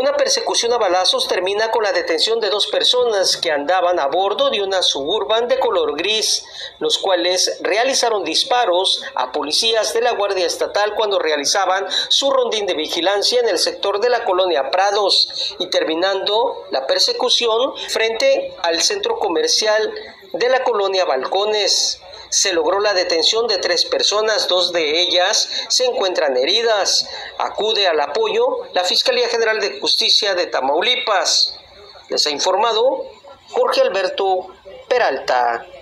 Una persecución a balazos termina con la detención de 2 personas que andaban a bordo de una Suburban de color gris, los cuales realizaron disparos a policías de la Guardia Estatal cuando realizaban su rondín de vigilancia en el sector de la colonia Prados, y terminando la persecución frente al centro comercial de la colonia Balcones. Se logró la detención de 3 personas, 2 de ellas se encuentran heridas. Acude al apoyo la Fiscalía General de Justicia de Tamaulipas. Les ha informado Jorge Alberto Peralta.